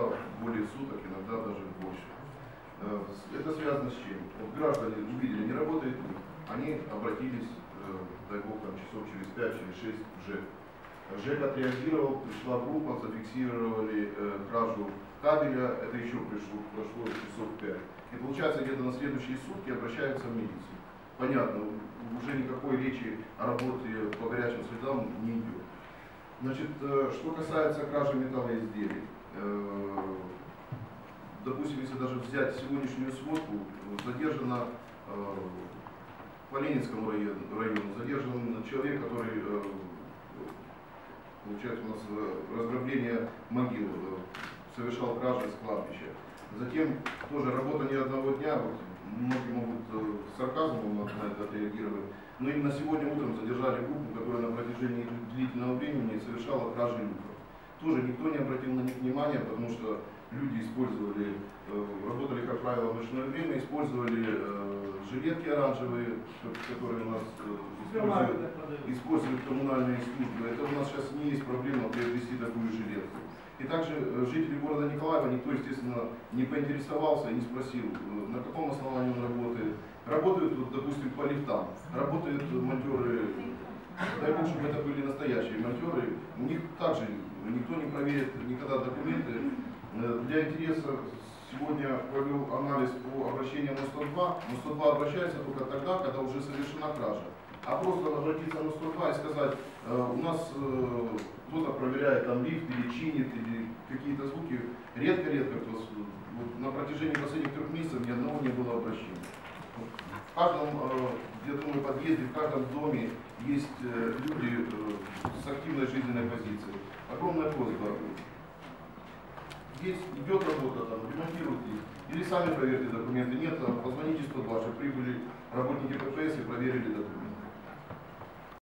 более суток, иногда даже больше. Это связано с чем? Вот граждане увидели, не работает, они обратились, дай бог, там, часов через 5, через 6 в ЖЭК. ЖЭК отреагировал, пришла группа, зафиксировали кражу кабеля, это еще прошло часов 5. И получается, где-то на следующие сутки обращаются в милицию. Понятно, уже никакой речи о работе по горячим следам не идет. Значит, что касается кражи металлоизделий, допустим, если даже взять сегодняшнюю сводку, задержано по Ленинскому району, задержан человек, который, получается, у нас разграбление могил, совершал кражи с кладбища. Затем тоже работа не одного дня, вот, многие могут с сарказмом на это отреагировать, но именно сегодня утром задержали группу, которая на протяжении длительного времени совершала кражи люков. Тоже никто не обратил на них внимания, потому что люди использовали, работали, как правило, в ночное время, использовали жилетки оранжевые, которые у нас используют коммунальные службы. Это у нас сейчас не есть проблема приобрести такую жилетку. И также жители города Николаева никто, естественно, не поинтересовался и не спросил, на каком основании он работает. Работают, вот, допустим, по лифтам, работают монтеры, дай бог, чтобы это были настоящие монтеры, у них также никто не проверит никогда документы. Для интереса сегодня провел анализ по обращениям на 102, но 102 обращается только тогда, когда уже совершена кража. А просто обратиться на 102 и сказать, у нас кто-то проверяет там лифт или чинит, или какие-то звуки, редко-редко, вот, на протяжении последних 3 месяцев ни одного не было обращения. В каждом, я думаю, подъезде, в каждом доме есть люди с активной жизненной позицией. Огромная просьба. Есть, идет работа, там, ремонтируйте, или сами проверьте документы. Нет, там, позвоните 102, чтобы прибыли работники ППС и проверили документы.